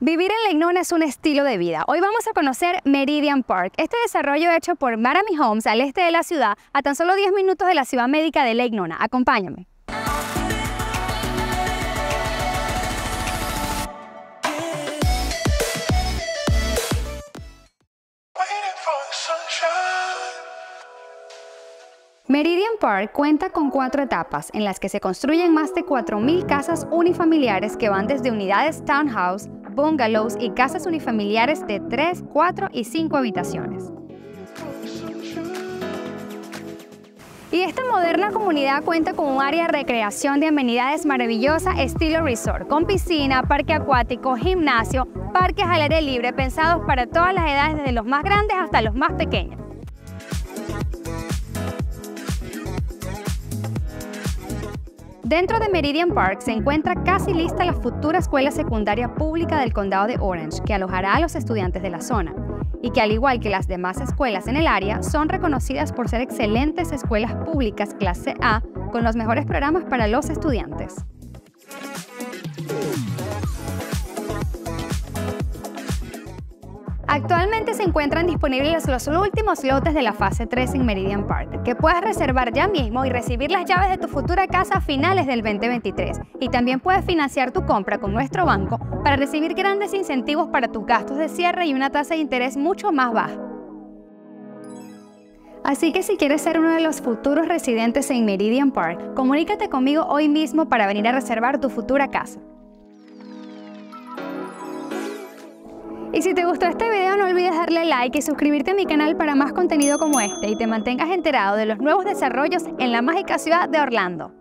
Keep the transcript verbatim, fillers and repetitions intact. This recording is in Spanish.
Vivir en Lake Nona es un estilo de vida. Hoy vamos a conocer Meridian Park. Este desarrollo hecho por Marami Homes al este de la ciudad, a tan solo diez minutos de la ciudad médica de Lake Nona. Acompáñame. Meridian Park cuenta con cuatro etapas en las que se construyen más de cuatro mil casas unifamiliares que van desde unidades townhouse, bungalows y casas unifamiliares de tres, cuatro y cinco habitaciones. Y esta moderna comunidad cuenta con un área de recreación de amenidades maravillosa estilo resort, con piscina, parque acuático, gimnasio, parques al aire libre pensados para todas las edades, desde los más grandes hasta los más pequeños. Dentro de Meridian Park se encuentra casi lista la futura escuela secundaria pública del condado de Orange, que alojará a los estudiantes de la zona, y que al igual que las demás escuelas en el área, son reconocidas por ser excelentes escuelas públicas clase A con los mejores programas para los estudiantes. Actualmente se encuentran disponibles los últimos lotes de la fase tres en Meridian Park, que puedes reservar ya mismo y recibir las llaves de tu futura casa a finales del veinte veintitrés. Y también puedes financiar tu compra con nuestro banco para recibir grandes incentivos para tus gastos de cierre y una tasa de interés mucho más baja. Así que si quieres ser uno de los futuros residentes en Meridian Park, comunícate conmigo hoy mismo para venir a reservar tu futura casa. Y si te gustó este video, no olvides darle like y suscribirte a mi canal para más contenido como este y te mantengas enterado de los nuevos desarrollos en la mágica ciudad de Orlando.